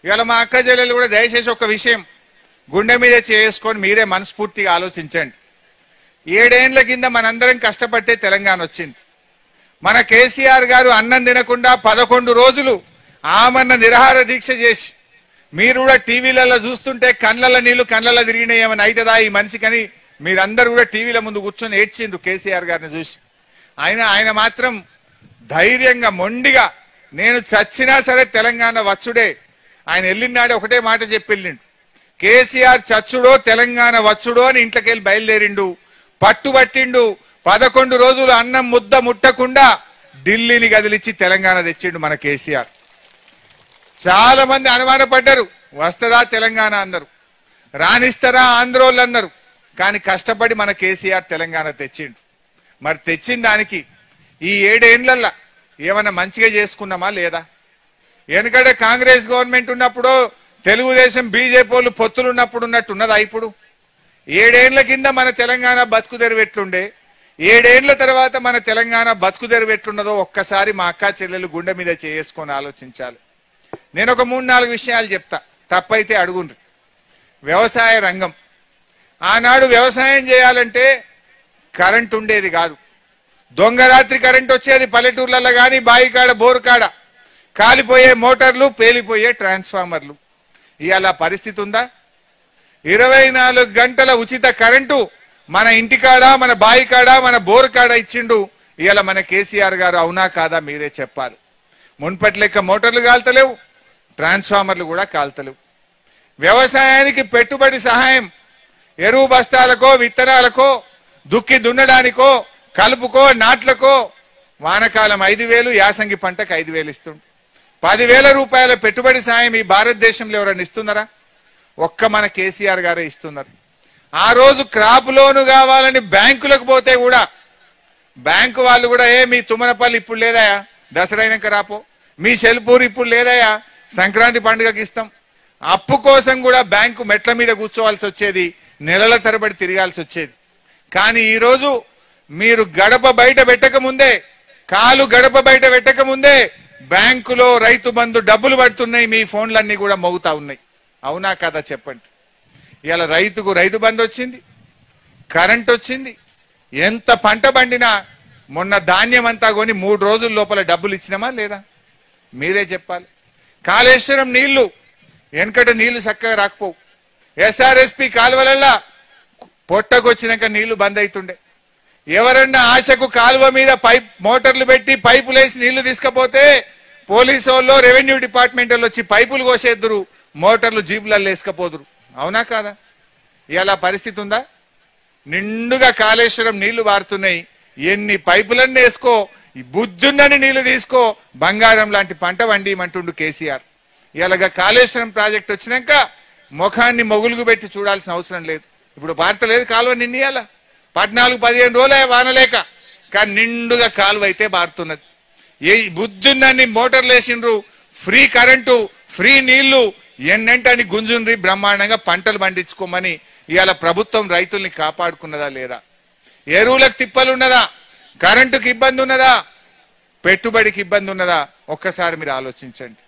ఇవాళ మా అక్క చెల్లెలు కూడా దయచేసి ఒక విషయం గుండె మీద చేసుకొని మీరే మనస్ఫూర్తిగా ఆలోచించండి. 7 ఏళ్ల కింద మనందరం కష్టపట్టే తెలంగాణ వచ్చింది. మన కేసీఆర్ గారు అన్నం తినకుండా 11 రోజులు ఆమరణ నిరాహార దీక్ష చేసి మీరు కూడా టీవీలలో చూస్తుంటే కళ్ళల నీళ్లు కళ్ళల తిరిగినాయి, ఏమైనా అవుతుందా ఈ మనిషికని మీరందరూ కూడా టీవీల ముందు కూర్చొని ఏడ్చిండ్రు కేసీఆర్ గారిని చూసి. ఆయన మాత్రం ధైర్యంగా మొండిగా నేను చచ్చినా సరే తెలంగాణ వచ్చుడే. ఆయన వెళ్ళినాడే ఒకటే మాట చెప్పి వెళ్ళిండు, కేసీఆర్ చచ్చుడో తెలంగాణ వచ్చుడో అని ఇంట్లోకి వెళ్ళి బయలుదేరిండు. పట్టుబట్టిండు. 11 రోజులు అన్నం ముద్ద ముట్టకుండా ఢిల్లీని కదిలిచ్చి తెలంగాణ తెచ్చిండు మన కేసీఆర్. చాలా మంది అనుమానపడ్డారు, వస్తుందా తెలంగాణ అన్నారు, రాణిస్తారా ఆంధ్రోళ్ళు అన్నారు. కానీ కష్టపడి మన కేసీఆర్ తెలంగాణ తెచ్చిండు. మరి తెచ్చిన దానికి ఈ 7 ఏళ్లలో ఏమన్నా మంచిగా చేసుకున్నామా లేదా? ఎందుకంటే కాంగ్రెస్ గవర్నమెంట్ ఉన్నప్పుడు తెలుగుదేశం బీజేపీ వాళ్ళు పొత్తులు ఉన్నప్పుడు ఉన్నట్టున్నదా? ఇప్పుడు 7 ఏళ్ల కింద మన తెలంగాణ బతుకు తెరువెట్లుండే, 7 ఏళ్ల తర్వాత మన తెలంగాణ బతుకు తెరువెట్లున్నదో ఒక్కసారి మా అక్క చెల్లెలు గుండె మీద చేసుకొని ఆలోచించాలి. నేను ఒక 3-4 విషయాలు చెప్తా, తప్పైతే అడుగుండ్రి. వ్యవసాయ రంగం, ఆనాడు వ్యవసాయం చేయాలంటే కరెంట్ ఉండేది కాదు. దొంగరాత్రి కరెంట్ వచ్చేది పల్లెటూర్లలో కానీ బాయికాడ బోరుకాడ, కాలిపోయే మోటార్లు పేలిపోయే ట్రాన్స్ఫార్మర్లు. ఇవాళ పరిస్థితి ఉందా? 24 గంటల ఉచిత కరెంటు మన ఇంటికాడ మన బాయికాడ మన బోరుకాడ ఇచ్చిండు. ఇవాళ మన కేసీఆర్ గారు అవునా కాదా మీరే చెప్పాలి. మున్పటి లెక్క మోటార్లు కాల్తలేవు, ట్రాన్స్ఫార్మర్లు కూడా కాల్తలేవు. వ్యవసాయానికి పెట్టుబడి సహాయం ఎరువు బస్తాలకో విత్తనాలకో దుక్కి దున్నడానికో కలుపుకో నాట్లకో వానకాలం 5,000, యాసంగి పంటకు 5,000 ఇస్తుండు. 10,000 రూపాయల పెట్టుబడి సాయం ఈ భారతదేశంలో ఎవరైనా ఇస్తున్నారా? ఒక్క మన కేసీఆర్ గారే ఇస్తున్నారు. ఆ రోజు క్రాప్ లోను కావాలని బ్యాంకులకు పోతే కూడా బ్యాంకు వాళ్ళు కూడా మీ తుమ్మనపల్లి ఇప్పుడు లేదయా, దసరా అయినాక రాపో, మీ షెల్పూర్ ఇప్పుడు లేదయా, సంక్రాంతి పండుగకి ఇస్తాం. అప్పు కోసం కూడా బ్యాంకు మెట్ల మీద కూర్చోవాల్సి వచ్చేది, నెలల తరబడి తిరగాల్సి వచ్చేది. కానీ ఈరోజు మీరు గడప బయట పెట్టక ముందే, కాలు గడప బయట పెట్టక ముందే బ్యాంకులో రైతు బంధు డబ్బులు పడుతున్నాయి, మీ ఫోన్లన్నీ కూడా మోగుతా ఉన్నాయి. అవునా కదా చెప్పండి. ఇలా రైతుకు రైతు బంధు వచ్చింది, కరెంట్ వచ్చింది, ఎంత పంట పండినా మొన్న ధాన్యం అంతా కొని 3 రోజుల లోపల డబ్బులు ఇచ్చినామా లేదా? మీరే చెప్పాలి. కాళేశ్వరం నీళ్లు, వెనకట నీళ్లు చక్కగా రాకపోవు. ఎస్ఆర్ఎస్పి కాలువలల్లా పొట్టకొచ్చినాక నీళ్లు బంద్ అవుతుండే. ఎవరన్నా ఆశకు కాలువ మీద మోటార్లు పెట్టి పైపులు వేసి నీళ్లు తీసుకపోతే పోలీసు వాళ్ళు రెవెన్యూ డిపార్ట్మెంట్ వాళ్ళు వచ్చి పైపులు కోసేద్దరు, మోటార్లు జీపులలో వేసుకపోదురు. అవునా కాదా? ఇలా పరిస్థితి ఉందా? నిండుగా కాళేశ్వరం నీళ్లు వారుతున్నాయి, ఎన్ని పైపులన్నీ వేసుకో, బుద్ధున్నని నీళ్లు తీసుకో, బంగారం లాంటి పంట వండిమంటుండు కేసీఆర్. ఇలాగా కాళేశ్వరం ప్రాజెక్ట్ వచ్చినాక ముఖాన్ని మొగులుగు పెట్టి చూడాల్సిన అవసరం లేదు. ఇప్పుడు పారతలేదు కాలువ, నిన్నయాల 14-15 రోజులే వానలేక, కానీ నిండుగా కాలువ అయితే బారుతున్నది. ఏ బుద్ధున్నన్ని మోటార్లు వేసిండ్రు, ఫ్రీ కరెంటు, ఫ్రీ నీళ్లు, ఎన్నంటని గుంజుండ్రి బ్రహ్మాండంగా పంటలు పండించుకోమని. ఇవాళ ప్రభుత్వం రైతుల్ని కాపాడుకున్నదా లేదా? ఎరువులకు తిప్పలు ఉన్నదా? కరెంటుకి ఇబ్బంది ఉన్నదా? పెట్టుబడికి ఇబ్బంది ఉన్నదా? ఒక్కసారి మీరు ఆలోచించండి.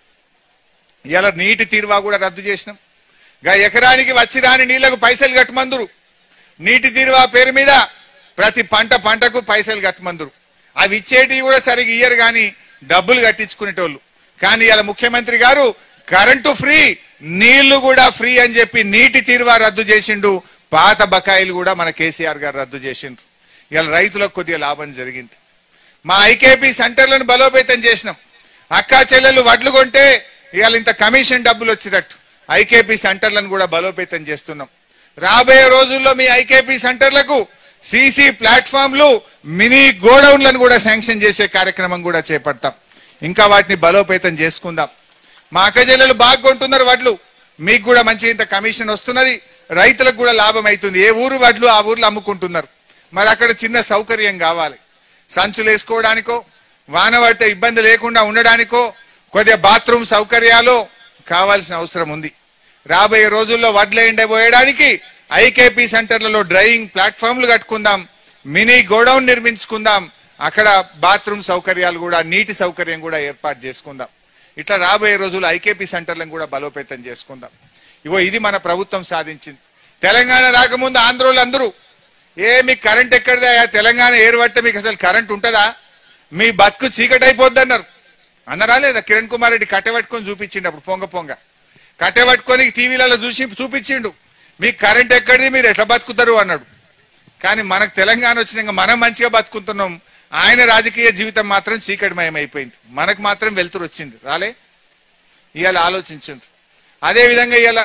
ఇవాళ నీటి తీరువా కూడా రద్దు చేసినాం. ఎకరానికి వచ్చి రాని నీళ్లకు పైసలు కట్టమందురు. నీటి తీరువా పేరు మీద ప్రతి పంటకు పైసలు కట్టమందురు. అవి ఇచ్చేటివి కూడా సరిగ్గా ఇయ్యరు కానీ డబ్బులు కట్టించుకునేటోళ్ళు. కానీ ఇలా ముఖ్యమంత్రి గారు కరెంటు ఫ్రీ, నీళ్లు కూడా ఫ్రీ అని చెప్పి నీటి తీరువా రద్దు చేసిండు. పాత బకాయిలు కూడా మన కేసీఆర్ గారు రద్దు చేసిండ్రు. ఇలా రైతులకు కొద్దిగా లాభం జరిగింది. మా ఐకేపీ సెంటర్లను బలోపేతం చేసినాం. అక్కా చెల్లెలు వడ్లు కొంటే ఇవాళ ఇంత కమిషన్ డబ్బులు వచ్చినట్టు ఐకేపీ సెంటర్లను కూడా బలోపేతం చేస్తున్నాం. రాబోయే రోజుల్లో మీ ఐకేపీ సెంటర్లకు సీసీ ప్లాట్ఫామ్లు, మినీ గోడౌన్లను కూడా శాంక్షన్ చేసే కార్యక్రమం కూడా చేపడతాం. ఇంకా వాటిని బలోపేతం చేసుకుందాం. మా అక్క చెల్లెలు బాగా కొంటున్నారు వడ్లు, మీకు కూడా మంచి ఇంత కమిషన్ వస్తున్నది, రైతులకు కూడా లాభం అవుతుంది. ఏ ఊరు వడ్లు ఆ ఊర్లో అమ్ముకుంటున్నారు. మరి అక్కడ చిన్న సౌకర్యం కావాలి, సంచులు వేసుకోవడానికో, వాన పడితే ఇబ్బంది లేకుండా ఉండడానికో, కొద్దిగా బాత్రూమ్ సౌకర్యాలు కావాల్సిన అవసరం ఉంది. రాబోయే రోజుల్లో వడ్లు ఎండబోయడానికి ఐకేపీ సెంటర్లలో డ్రైయింగ్ ప్లాట్ఫామ్లు కట్టుకుందాం, మినీ గోడౌన్ నిర్మించుకుందాం, అక్కడ బాత్రూమ్ సౌకర్యాలు కూడా, నీటి సౌకర్యం కూడా ఏర్పాటు చేసుకుందాం. ఇట్లా రాబోయే రోజులు ఐకేపీ సెంటర్లను కూడా బలోపేతం చేసుకుందాం. ఇగో ఇది మన ప్రభుత్వం సాధించింది. తెలంగాణ రాకముందు ఆంధ్రోళ్ళు అందరూ మీకు కరెంట్ ఎక్కడిదా, తెలంగాణ ఏర్పడితే మీకు అసలు కరెంట్ ఉంటుందా, మీ బతుకు చీకటి అయిపోద్ది అన్నారు. అన్నరా లేదా? కిరణ్ కుమార్ రెడ్డి కట్టెబట్టుకొని చూపించిండు. అప్పుడు పొంగ కట్టెబట్టుకొని టీవీలలో చూపించిండు, మీకు కరెంట్ ఎక్కడిది, మీరు ఎట్లా బతుకుతారు అన్నాడు. కానీ మనకు తెలంగాణ వచ్చినాక మనం మంచిగా బతుకుతున్నాం. ఆయన రాజకీయ జీవితం మాత్రం చీకటిమయం అయిపోయింది. మనకు మాత్రం వెలుతురు వచ్చింది. రాలే? ఇవాళ ఆలోచించింది. అదేవిధంగా ఇవాళ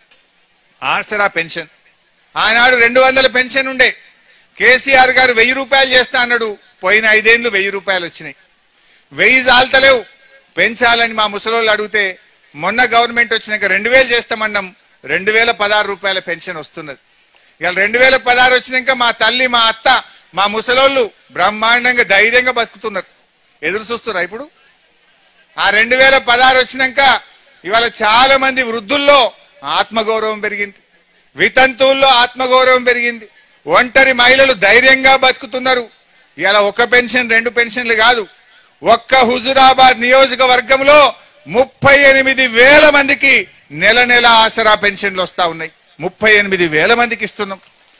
ఆసరా పెన్షన్, ఆనాడు 200 పెన్షన్ ఉండే. కేసీఆర్ గారు 1000 రూపాయలు చేస్తా అన్నాడు. పోయిన 5 ఏళ్ళు 1000 రూపాయలు వచ్చినాయి. 1000 చాలతలేవు, పెంచాలని మా ముసలోళ్ళు అడిగితే మొన్న గవర్నమెంట్ వచ్చినాక 2000 చేస్తామన్నాం. 2016 రూపాయల పెన్షన్ వస్తున్నది. ఇవాళ 2016 వచ్చినాక మా తల్లి, మా అత్త, మా ముసలోళ్ళు బ్రహ్మాండంగా ధైర్యంగా బతుకుతున్నారు. ఎదురు చూస్తున్నారు. ఇప్పుడు ఆ 2016 వచ్చినాక ఇవాళ చాలా మంది వృద్ధుల్లో ఆత్మగౌరవం పెరిగింది, వితంతువుల్లో ఆత్మగౌరవం పెరిగింది, ఒంటరి మహిళలు ధైర్యంగా బతుకుతున్నారు. ఇవాళ ఒక పెన్షన్ 2 పెన్షన్లు కాదు, ఒక్క హుజురాబాద్ నియోజకవర్గంలో 38,000 మందికి నెల ఆసరా పెన్షన్లు వస్తా ఉన్నాయి. 38,000 మందికి ఇస్తున్నాం.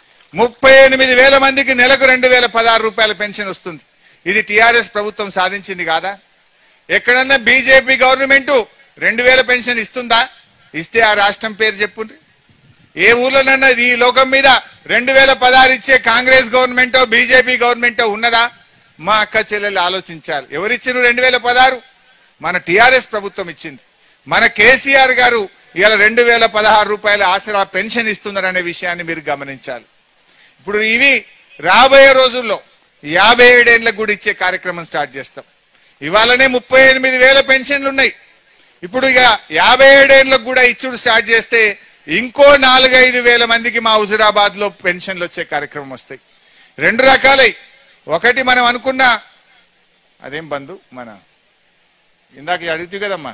38,000 మందికి నెలకు 2016 రూపాయల పెన్షన్ వస్తుంది. ఇది టిఆర్ఎస్ ప్రభుత్వం సాధించింది కాదా? ఎక్కడన్నా బీజేపీ గవర్నమెంట్ 2000 పెన్షన్ ఇస్తుందా? ఇస్తే ఆ రాష్ట్రం పేరు చెప్పుండ్రి. ఏ ఊర్లోనన్నా ఈ లోకం మీద 2016 ఇచ్చే కాంగ్రెస్ గవర్నమెంటో బీజేపీ గవర్నమెంటో ఉన్నదా? మా అక్క చెల్లెలు ఆలోచించాలి. ఎవరిచ్చారు 2016? మన టిఆర్ఎస్ ప్రభుత్వం ఇచ్చింది. మన కేసీఆర్ గారు ఇవాళ 2016 రూపాయల ఆసరా పెన్షన్ ఇస్తున్నారనే విషయాన్ని మీరు గమనించాలి. ఇప్పుడు ఇవి రాబోయే రోజుల్లో 57 ఏళ్లకు కూడా ఇచ్చే కార్యక్రమం స్టార్ట్ చేస్తాం. ఇవాళనే 38,000 పెన్షన్లు ఉన్నాయి. ఇప్పుడు ఇక 57 ఏళ్లకు కూడా ఇచ్చుడు స్టార్ట్ చేస్తే ఇంకో 4-5 వేల మందికి మా హుజురాబాద్ లో పెన్షన్లు వచ్చే కార్యక్రమం వస్తాయి. 2 రకాలై. ఒకటి మనం అనుకున్న అదేం బంధు, మన ఇందాక అడుగుతూ కదమ్మా,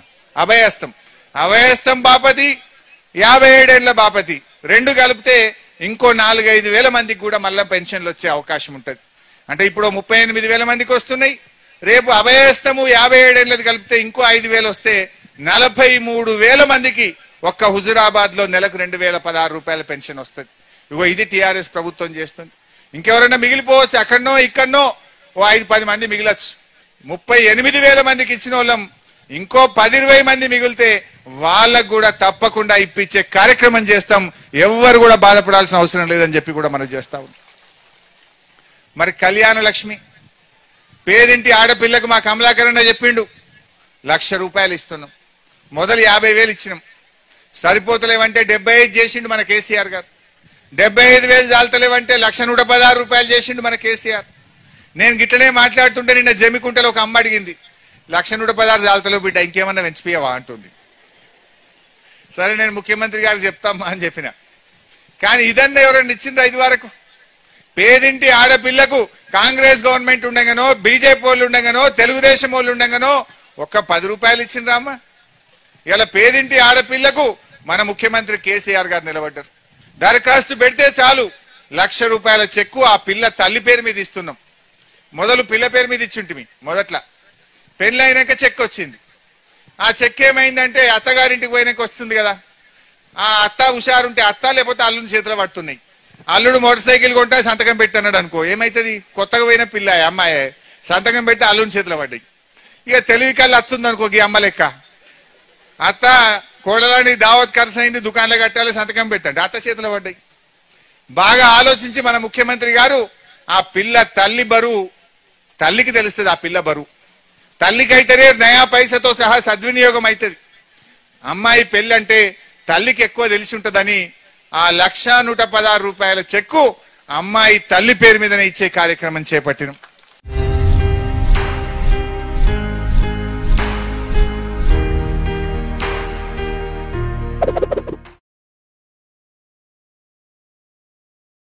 అభయస్థం బాపతి, 57 ఏళ్ల బాపతి 2 కలిపితే ఇంకో 4-5 వేల మందికి కూడా మళ్ళీ పెన్షన్లు వచ్చే అవకాశం ఉంటుంది. అంటే ఇప్పుడు 38,000 మందికి వస్తున్నాయి. రేపు అభయస్థము 57 ఏళ్ళది కలిపితే ఇంకో 5,000 వస్తే 43,000 మందికి ఒక్క హుజురాబాద్ లో నెలకు 2016 రూపాయల పెన్షన్ వస్తుంది. ఇగో ఇది టిఆర్ఎస్ ప్రభుత్వం చేస్తుంది. ఇంకెవరైనా మిగిలిపోవచ్చు, అక్కడనో ఇక్కడనో ఓ 5-10 మంది మిగిలొచ్చు. 38,000 మందికి ఇచ్చిన వాళ్ళం ఇంకో 10-20 మంది మిగిలితే వాళ్ళకు కూడా తప్పకుండా ఇప్పించే కార్యక్రమం చేస్తాం. ఎవ్వరు కూడా బాధపడాల్సిన అవసరం లేదని చెప్పి కూడా మనం చేస్తా ఉన్నాం. మరి కళ్యాణ లక్ష్మి పేదింటి ఆడపిల్లకు మా కమలాకరణ చెప్పిండు 1,00,000 రూపాయలు ఇస్తున్నాం. మొదలు 50,000 ఇచ్చినాం. సరిపోతలేవంటే 75 చేసిండు మన కేసీఆర్ గారు. 75,000 చాలతలేవంటే 1,116 రూపాయలు చేసిండు మన కేసీఆర్. నేను గిట్లనే మాట్లాడుతుంటే నిన్న జమ్మికుంటలో ఒక అమ్మ అడిగింది, 1,116 చాలతలేవు బిడ్డ, ఇంకేమన్నా పెంచిపోయావా అంటుంది. సరే నేను ముఖ్యమంత్రి గారికి చెప్తామా అని చెప్పిన. కానీ ఇదన్నా ఎవరైనా ఇచ్చిండ్రా ఇది వరకు? పేదింటి ఆడపిల్లకు కాంగ్రెస్ గవర్నమెంట్ ఉండగానో బీజేపీ వాళ్ళు ఉండగానో తెలుగుదేశం వాళ్ళు ఉండగానో ఒక్క 10 రూపాయలు ఇచ్చిండ్రా అమ్మా? ఇలా పేదింటి ఆడపిల్లకు మన ముఖ్యమంత్రి కేసీఆర్ గారు నిలబడ్డారు. దరఖాస్తు పెడితే చాలు 1,00,000 రూపాయల చెక్కు ఆ పిల్ల తల్లి పేరు మీద ఇస్తున్నాం. మొదలు పిల్ల పేరు మీద ఇచ్చుంటిమి. మొదట్లో పెళ్ళి అయినాక చెక్ వచ్చింది. ఆ చెక్ ఏమైందంటే అత్తగారింటికి పోయినాక వస్తుంది కదా, ఆ అత్త హుషారుంటే అత్త లేకపోతే అల్లుని చేతిలో పడుతున్నాయి. అల్లుడు మోటార్ సైకిల్ కొంటా సంతకం పెట్టన్నాడు అనుకో, ఏమైతుంది? కొత్తగా పోయిన పిల్ల అమ్మాయి సంతకం పెట్టి అల్లుని చేతిలో పడ్డాయి. ఇక తెలివి కళ్ళు వస్తుంది అనుకో, ఈ అమ్మ లెక్క అత్త కోడలాని దావత్ ఖర్చు అయింది, దుకాణంలో కట్టాలి, సంతకం పెట్టండి, అత్త చేతిలో పడ్డాయి. బాగా ఆలోచించి మన ముఖ్యమంత్రి గారు ఆ పిల్ల తల్లి బరువు తల్లికి తెలుస్తుంది. ఆ పిల్ల బరువు తల్లికి అయితేనే నయా పైసతో సహా సద్వినియోగం అవుతుంది. అమ్మాయి పెళ్ళి అంటే తల్లికి ఎక్కువ తెలిసి ఉంటుందని ఆ 1,116 రూపాయల చెక్కు అమ్మాయి తల్లి పేరు మీదనే ఇచ్చే కార్యక్రమం చేపట్టినాం.